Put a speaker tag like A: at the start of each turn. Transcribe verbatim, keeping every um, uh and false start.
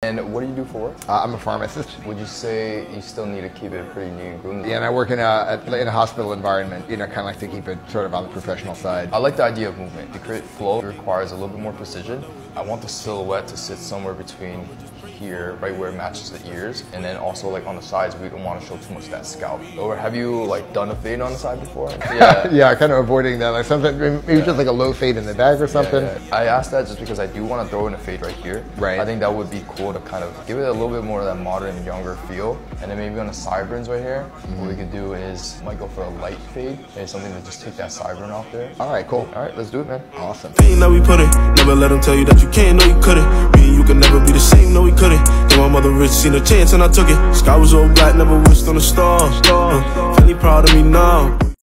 A: And what do you do for work?
B: Uh, I'm a pharmacist.
A: Would you say you still need to keep it pretty neat and groomed?
B: Yeah, and I work in a, in a hospital environment, you know, kind of like to keep it sort of on the professional side.
A: I like the idea of movement. To create flow, it requires a little bit more precision. I want the silhouette to sit somewhere between here, right where it matches the ears, and then also like on the sides, we don't want to show too much of that scalp. Or have you like done a fade on the side before?
B: Yeah, yeah, kind of avoiding that. Like something, maybe
A: yeah.
B: just like a low fade in the back or something.
A: Yeah, yeah. I asked that just because I do want to throw in a fade right here.
B: Right.
A: I think that would be cool to kind of give it a little bit more of that modern, younger feel. And then maybe on the sideburns right here, mm-hmm. what we could do is might go for a light fade. Maybe something to just take that sideburn off there.
B: All right, cool.
A: All right, let's do it, man.
B: Awesome.
C: That we put it. Never let them tell you that you can't, no you couldn't. Me and you can never be the same, no we couldn't. Though my mother rich, seen a chance and I took it. Sky was all black, never wished on a star. Uh, Fanny proud of me now.